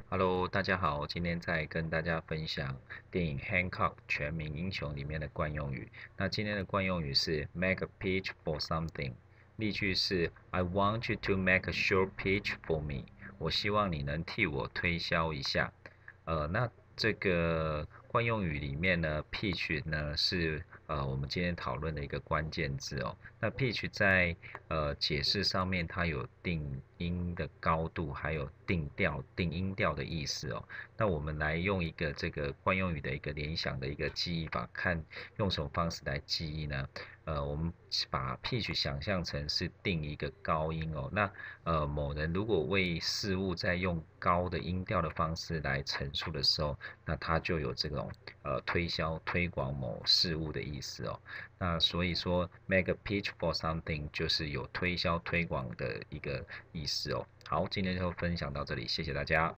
Hello，大家好，今天在跟大家分享电影《Hancock 全民英雄》里面的惯用语。那今天的惯用语是 make a pitch for something，例句是 I want you to make a short pitch for me。我希望你能替我推销一下。那这个惯用语里面呢，pitch 呢是我们今天讨论的一个关键字哦。那 pitch 在解释上面，它有定音的高度，还有定调、定音调的意思哦。那我们来用一个这个惯用语的一个联想的一个记忆法，看用什么方式来记忆呢？我们把 pitch 想象成是定一个高音哦。那某人如果为事物在用高的音调的方式来陈述的时候，那他就有这种推销、推广某事物的意思哦。那所以说 make a pitch for something 就是有推销、推广的一个意思哦。好，今天就分享到这里，谢谢大家。